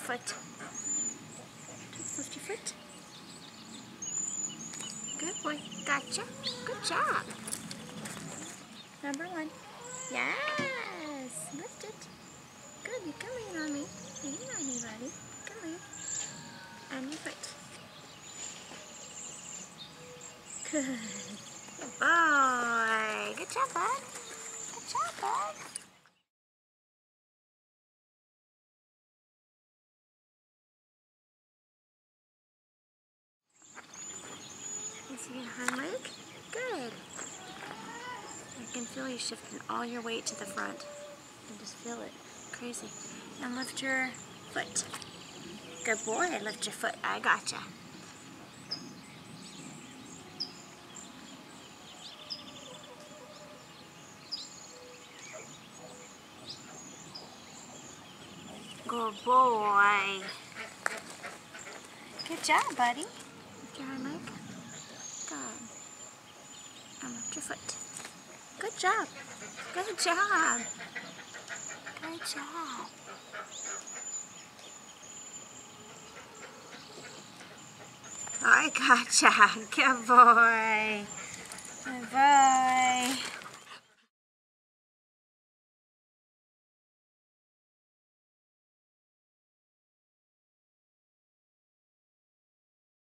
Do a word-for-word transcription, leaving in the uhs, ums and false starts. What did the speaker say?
foot. Just lift your foot. Good boy. Gotcha. Good job. Number one. Yes. Lift it. Good. You can lean on me. Lean on me, buddy. Come lean. On your foot. Good. Good boy. Good job, bud. Good job, bud. You see your hind leg? Good. I can feel you shifting all your weight to the front. I can just feel it. Crazy. And lift your foot. Good boy. Lift your foot. I gotcha. Good boy. Good job, buddy. Lift your hind leg. Good. And lift your foot. Good job. Good job. Good job. I gotcha. Good boy. Good boy.